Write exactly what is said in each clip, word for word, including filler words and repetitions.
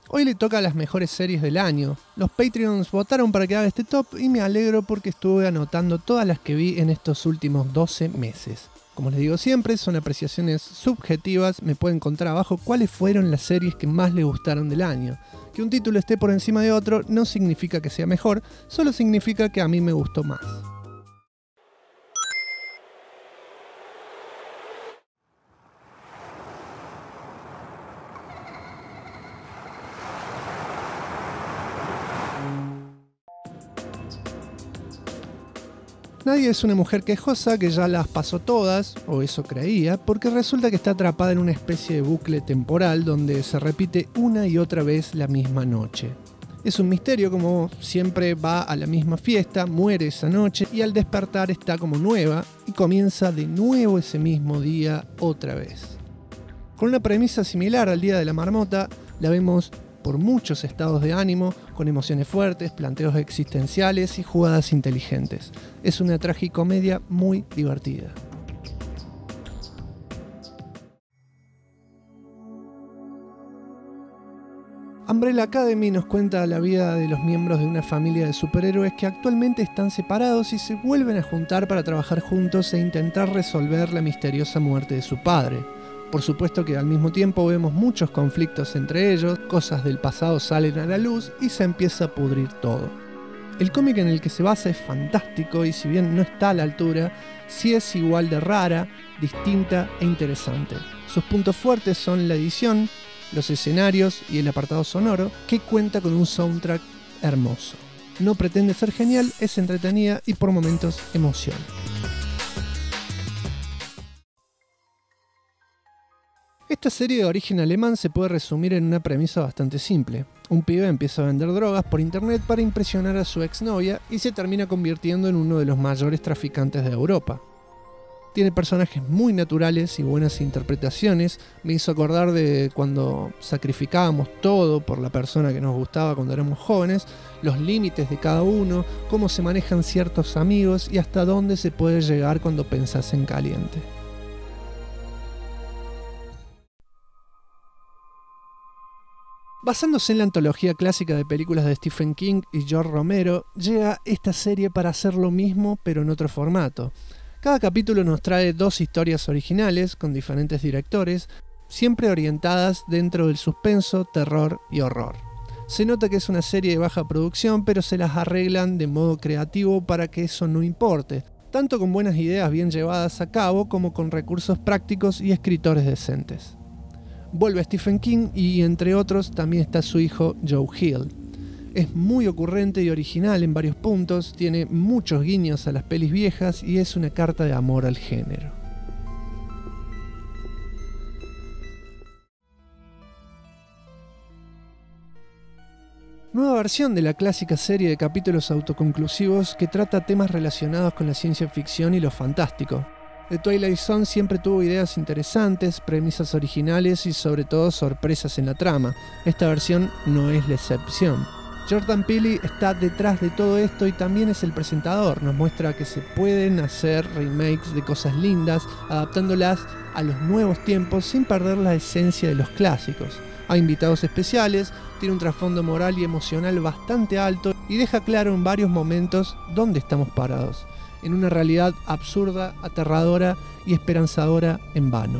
Hoy le toca a las mejores series del año. Los Patreons votaron para que haga este top y me alegro porque estuve anotando todas las que vi en estos últimos doce meses. Como les digo siempre, son apreciaciones subjetivas, me pueden contar abajo cuáles fueron las series que más les gustaron del año. Que un título esté por encima de otro no significa que sea mejor, solo significa que a mí me gustó más. Nadie es una mujer quejosa que ya las pasó todas, o eso creía, porque resulta que está atrapada en una especie de bucle temporal donde se repite una y otra vez la misma noche. Es un misterio, como siempre va a la misma fiesta, muere esa noche y al despertar está como nueva y comienza de nuevo ese mismo día otra vez. Con una premisa similar al Día de la Marmota, la vemos por muchos estados de ánimo, con emociones fuertes, planteos existenciales y jugadas inteligentes. Es una tragicomedia muy divertida. Umbrella Academy nos cuenta la vida de los miembros de una familia de superhéroes que actualmente están separados y se vuelven a juntar para trabajar juntos e intentar resolver la misteriosa muerte de su padre. Por supuesto que al mismo tiempo vemos muchos conflictos entre ellos, cosas del pasado salen a la luz y se empieza a pudrir todo. El cómic en el que se basa es fantástico y si bien no está a la altura, sí es igual de rara, distinta e interesante. Sus puntos fuertes son la edición, los escenarios y el apartado sonoro, que cuenta con un soundtrack hermoso. No pretende ser genial, es entretenida y por momentos emociona. Esta serie de origen alemán se puede resumir en una premisa bastante simple. Un pibe empieza a vender drogas por internet para impresionar a su exnovia y se termina convirtiendo en uno de los mayores traficantes de Europa. Tiene personajes muy naturales y buenas interpretaciones. Me hizo acordar de cuando sacrificábamos todo por la persona que nos gustaba cuando éramos jóvenes, los límites de cada uno, cómo se manejan ciertos amigos y hasta dónde se puede llegar cuando pensás en caliente. Basándose en la antología clásica de películas de Stephen King y George Romero, llega esta serie para hacer lo mismo pero en otro formato. Cada capítulo nos trae dos historias originales con diferentes directores, siempre orientadas dentro del suspenso, terror y horror. Se nota que es una serie de baja producción, pero se las arreglan de modo creativo para que eso no importe, tanto con buenas ideas bien llevadas a cabo como con recursos prácticos y escritores decentes. Vuelve Stephen King y entre otros también está su hijo Joe Hill. Es muy ocurrente y original en varios puntos, tiene muchos guiños a las pelis viejas y es una carta de amor al género. Nueva versión de la clásica serie de capítulos autoconclusivos que trata temas relacionados con la ciencia ficción y lo fantástico. The Twilight Zone siempre tuvo ideas interesantes, premisas originales y sobre todo sorpresas en la trama. Esta versión no es la excepción. Jordan Peele está detrás de todo esto y también es el presentador. Nos muestra que se pueden hacer remakes de cosas lindas, adaptándolas a los nuevos tiempos sin perder la esencia de los clásicos. Hay invitados especiales, tiene un trasfondo moral y emocional bastante alto y deja claro en varios momentos dónde estamos parados. En una realidad absurda, aterradora y esperanzadora en vano.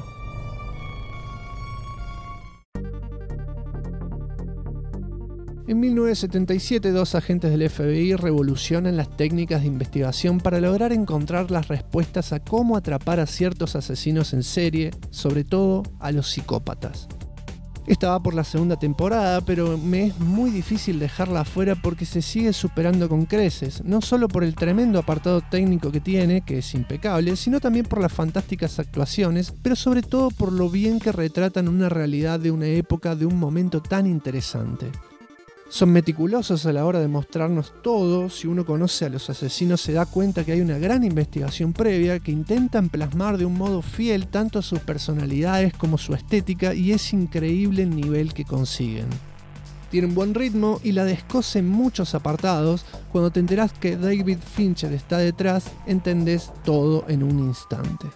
En mil novecientos setenta y siete, dos agentes del F B I revolucionan las técnicas de investigación para lograr encontrar las respuestas a cómo atrapar a ciertos asesinos en serie, sobre todo a los psicópatas. Esta va por la segunda temporada, pero me es muy difícil dejarla afuera porque se sigue superando con creces, no solo por el tremendo apartado técnico que tiene, que es impecable, sino también por las fantásticas actuaciones, pero sobre todo por lo bien que retratan una realidad de una época, de un momento tan interesante. Son meticulosos a la hora de mostrarnos todo. Si uno conoce a los asesinos se da cuenta que hay una gran investigación previa que intentan plasmar de un modo fiel tanto sus personalidades como su estética y es increíble el nivel que consiguen. Tienen buen ritmo y la descoce en muchos apartados. Cuando te enterás que David Fincher está detrás, entendés todo en un instante.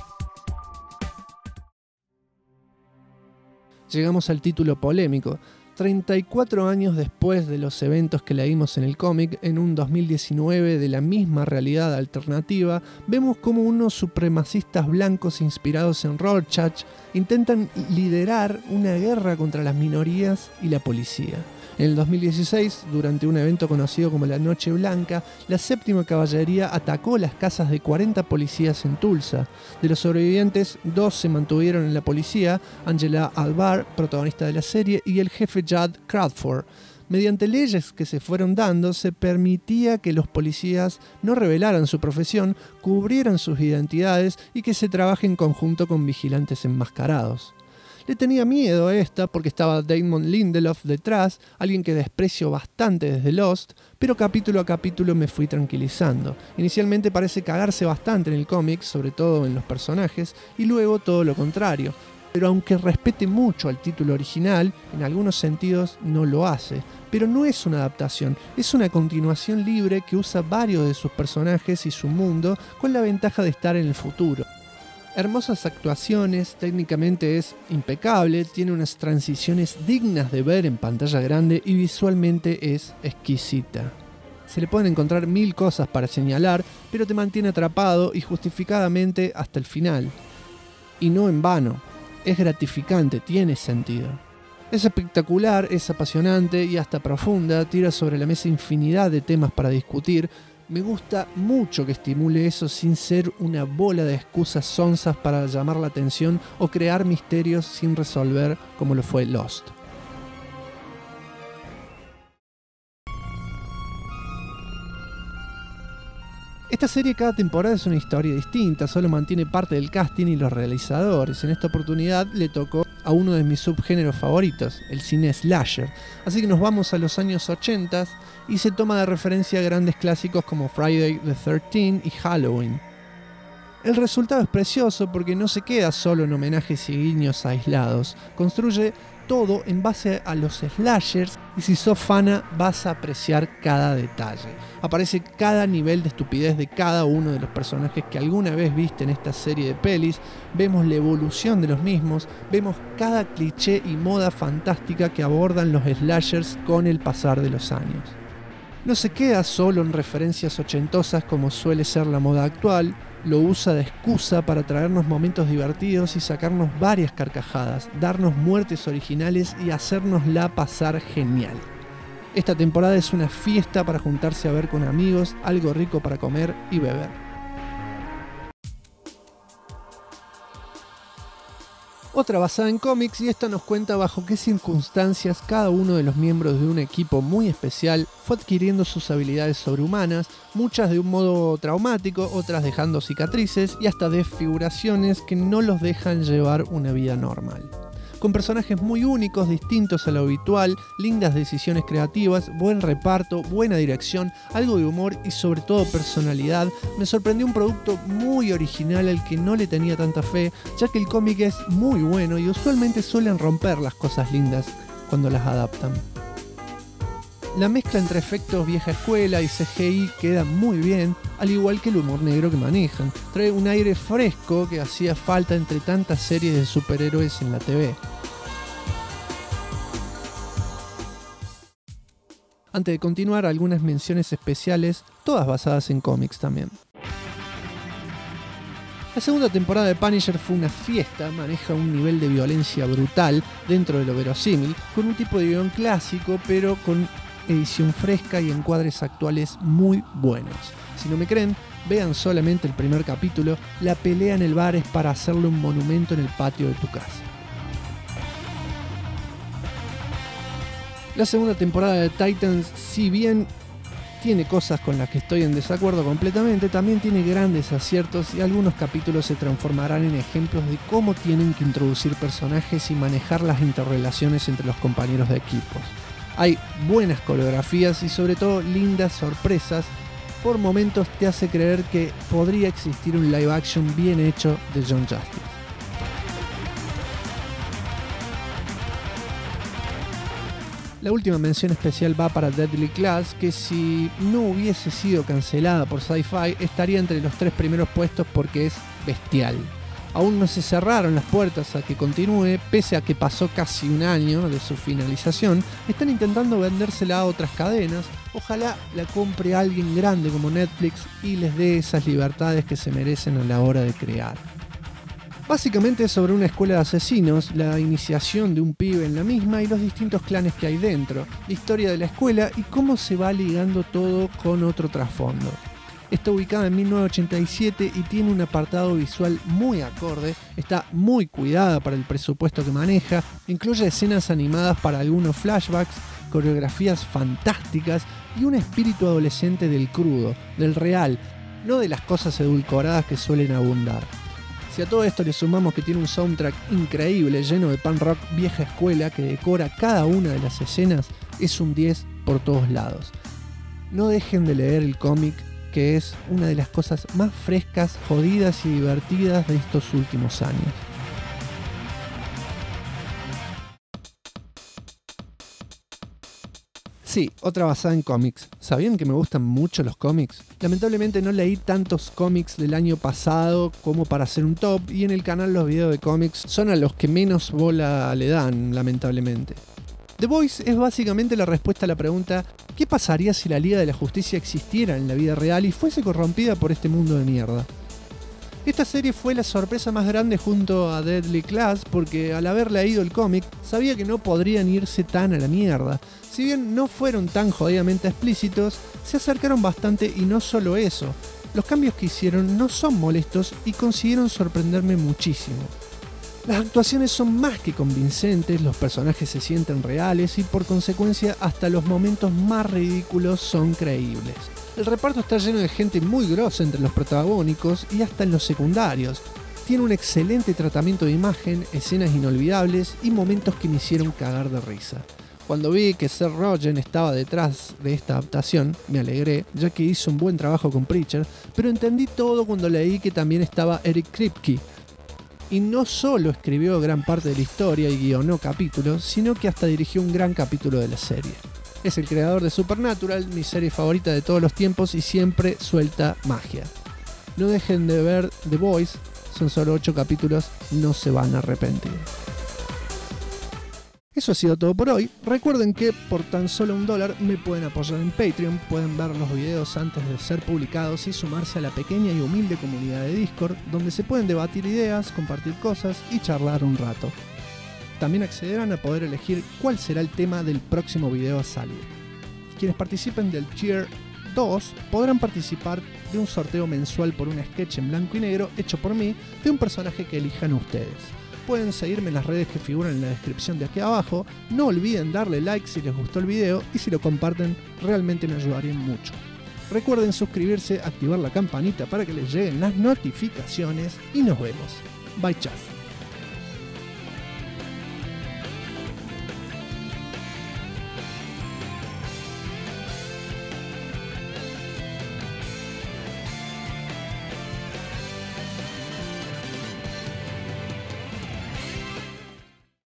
Llegamos al título polémico. treinta y cuatro años después de los eventos que leímos en el cómic, en un dos mil diecinueve de la misma realidad alternativa, vemos cómo unos supremacistas blancos inspirados en Rorschach intentan liderar una guerra contra las minorías y la policía. En el dos mil dieciséis, durante un evento conocido como la Noche Blanca, la séptima caballería atacó las casas de cuarenta policías en Tulsa. De los sobrevivientes, dos se mantuvieron en la policía, Angela Albar, protagonista de la serie, y el jefe Judd Crawford. Mediante leyes que se fueron dando, se permitía que los policías no revelaran su profesión, cubrieran sus identidades y que se trabaje en conjunto con vigilantes enmascarados. Le tenía miedo a esta porque estaba Damon Lindelof detrás, alguien que desprecio bastante desde Lost, pero capítulo a capítulo me fui tranquilizando. Inicialmente parece cagarse bastante en el cómic, sobre todo en los personajes, y luego todo lo contrario. Pero aunque respete mucho al título original, en algunos sentidos no lo hace. Pero no es una adaptación, es una continuación libre que usa varios de sus personajes y su mundo con la ventaja de estar en el futuro. Hermosas actuaciones, técnicamente es impecable, tiene unas transiciones dignas de ver en pantalla grande y visualmente es exquisita. Se le pueden encontrar mil cosas para señalar, pero te mantiene atrapado y justificadamente hasta el final. Y no en vano, es gratificante, tiene sentido. Es espectacular, es apasionante y hasta profunda, tira sobre la mesa infinidad de temas para discutir. Me gusta mucho que estimule eso sin ser una bola de excusas sonzas para llamar la atención o crear misterios sin resolver como lo fue Lost. Esta serie cada temporada es una historia distinta, solo mantiene parte del casting y los realizadores. En esta oportunidad le tocó a uno de mis subgéneros favoritos, el cine slasher. Así que nos vamos a los años ochenta y se toma de referencia a grandes clásicos como Friday the thirteenth y Halloween. El resultado es precioso porque no se queda solo en homenajes y guiños aislados, construye todo en base a los slashers y si sos fana vas a apreciar cada detalle. Aparece cada nivel de estupidez de cada uno de los personajes que alguna vez viste en esta serie de pelis, vemos la evolución de los mismos, vemos cada cliché y moda fantástica que abordan los slashers con el pasar de los años. No se queda solo en referencias ochentosas como suele ser la moda actual, lo usa de excusa para traernos momentos divertidos y sacarnos varias carcajadas, darnos muertes originales y hacérnosla pasar genial. Esta temporada es una fiesta para juntarse a ver con amigos, algo rico para comer y beber. Otra basada en cómics, y esta nos cuenta bajo qué circunstancias cada uno de los miembros de un equipo muy especial fue adquiriendo sus habilidades sobrehumanas, muchas de un modo traumático, otras dejando cicatrices y hasta desfiguraciones que no los dejan llevar una vida normal. Con personajes muy únicos, distintos a lo habitual, lindas decisiones creativas, buen reparto, buena dirección, algo de humor y sobre todo personalidad, me sorprendió un producto muy original al que no le tenía tanta fe, ya que el cómic es muy bueno y usualmente suelen romper las cosas lindas cuando las adaptan. La mezcla entre efectos vieja escuela y C G I queda muy bien, al igual que el humor negro que manejan. Trae un aire fresco que hacía falta entre tantas series de superhéroes en la T V. Antes de continuar, algunas menciones especiales, todas basadas en cómics también. La segunda temporada de Punisher fue una fiesta, maneja un nivel de violencia brutal dentro de lo verosímil, con un tipo de guión clásico, pero con edición fresca y encuadres actuales muy buenos. Si no me creen, vean solamente el primer capítulo, la pelea en el bar es para hacerle un monumento en el patio de tu casa. La segunda temporada de Titans, si bien tiene cosas con las que estoy en desacuerdo completamente, también tiene grandes aciertos y algunos capítulos se transformarán en ejemplos de cómo tienen que introducir personajes y manejar las interrelaciones entre los compañeros de equipos. Hay buenas coreografías y sobre todo lindas sorpresas. Por momentos te hace creer que podría existir un live action bien hecho de John Justice. La última mención especial va para Deadly Class, que si no hubiese sido cancelada por Sci-Fi estaría entre los tres primeros puestos porque es bestial. Aún no se cerraron las puertas a que continúe, pese a que pasó casi un año de su finalización. Están intentando vendérsela a otras cadenas. Ojalá la compre alguien grande como Netflix y les dé esas libertades que se merecen a la hora de crear. Básicamente es sobre una escuela de asesinos, la iniciación de un pibe en la misma y los distintos clanes que hay dentro, la historia de la escuela y cómo se va ligando todo con otro trasfondo. Está ubicada en mil novecientos ochenta y siete y tiene un apartado visual muy acorde, está muy cuidada para el presupuesto que maneja, incluye escenas animadas para algunos flashbacks, coreografías fantásticas y un espíritu adolescente del crudo, del real, no de las cosas edulcoradas que suelen abundar. Si a todo esto le sumamos que tiene un soundtrack increíble, lleno de punk rock vieja escuela que decora cada una de las escenas, es un diez por todos lados. No dejen de leer el cómic, que es una de las cosas más frescas, jodidas y divertidas de estos últimos años. Sí, otra basada en cómics. ¿Sabían que me gustan mucho los cómics? Lamentablemente no leí tantos cómics del año pasado como para hacer un top, y en el canal los videos de cómics son a los que menos bola le dan, lamentablemente. The Boys es básicamente la respuesta a la pregunta ¿qué pasaría si la Liga de la Justicia existiera en la vida real y fuese corrompida por este mundo de mierda? Esta serie fue la sorpresa más grande junto a Deadly Class porque al haber leído el cómic sabía que no podrían irse tan a la mierda. Si bien no fueron tan jodidamente explícitos, se acercaron bastante y no solo eso. Los cambios que hicieron no son molestos y consiguieron sorprenderme muchísimo. Las actuaciones son más que convincentes, los personajes se sienten reales y por consecuencia hasta los momentos más ridículos son creíbles. El reparto está lleno de gente muy grosa entre los protagónicos y hasta en los secundarios. Tiene un excelente tratamiento de imagen, escenas inolvidables y momentos que me hicieron cagar de risa. Cuando vi que Seth Rogen estaba detrás de esta adaptación, me alegré, ya que hizo un buen trabajo con Preacher, pero entendí todo cuando leí que también estaba Eric Kripke. Y no solo escribió gran parte de la historia y guionó capítulos, sino que hasta dirigió un gran capítulo de la serie. Es el creador de Supernatural, mi serie favorita de todos los tiempos y siempre suelta magia. No dejen de ver The Boys, son solo ocho capítulos, no se van a arrepentir. Eso ha sido todo por hoy. Recuerden que por tan solo un dólar me pueden apoyar en Patreon, pueden ver los videos antes de ser publicados y sumarse a la pequeña y humilde comunidad de Discord, donde se pueden debatir ideas, compartir cosas y charlar un rato. También accederán a poder elegir cuál será el tema del próximo video a salir. Quienes participen del Tier dos podrán participar de un sorteo mensual por un sketch en blanco y negro hecho por mí de un personaje que elijan ustedes. Pueden seguirme en las redes que figuran en la descripción de aquí abajo, no olviden darle like si les gustó el video y si lo comparten realmente me ayudarían mucho. Recuerden suscribirse, activar la campanita para que les lleguen las notificaciones y nos vemos. Bye, chao.